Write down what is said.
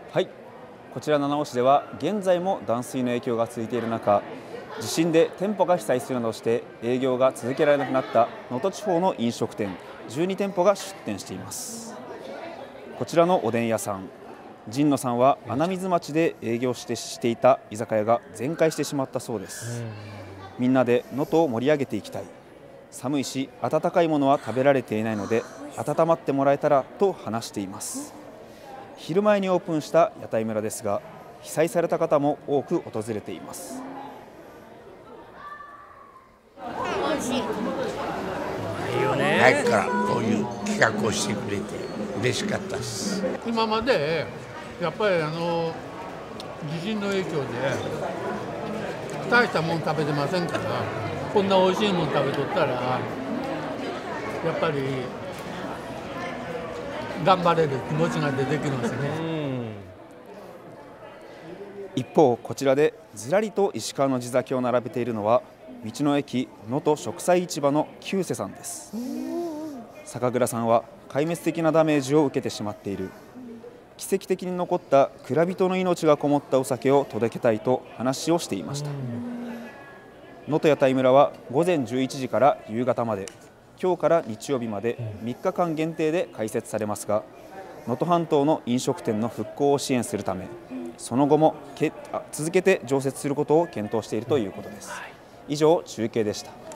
はい、こちら七尾市では現在も断水の影響が続いている中、地震で店舗が被災するなどして営業が続けられなくなった能登地方の飲食店12店舗が出店しています。こちらのおでん屋さん、神野さんは穴水町で営業していた居酒屋が全壊してしまったそうです。みんなで能登を盛り上げていきたい、寒いし温かいものは食べられていないので温まってもらえたらと話しています。昼前にオープンした屋台村ですが、被災された方も多く訪れています。 美味しい。 いいよね。 早くからこういう企画をしてくれて嬉しかったです。 今までやっぱり地震の影響で大したもん食べてませんから、こんな美味しいもん食べとったらやっぱり頑張れる気持ちが出てきますね。 一方、こちらでずらりと石川の地酒を並べているのは道の駅能登食材市場の久瀬さんです。酒蔵さんは壊滅的なダメージを受けてしまっている、奇跡的に残った蔵人の命がこもったお酒を届けたいと話をしていました。能登屋台村は午前11時から夕方まで、今日から日曜日まで3日間限定で開設されますが、能登半島の飲食店の復興を支援するため、その後も続けて常設することを検討しているということです。以上、中継でした。